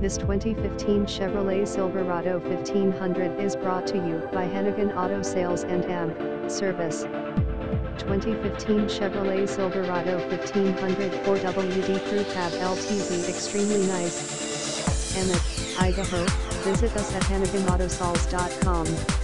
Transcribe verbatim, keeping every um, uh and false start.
This twenty fifteen Chevrolet Silverado fifteen hundred is brought to you by Hanigan Auto Sales and A M P Service. twenty fifteen Chevrolet Silverado fifteen hundred four W D Crew Cab L T Z, extremely nice. Emmett, Idaho. Visit us at hanigan autosales dot com.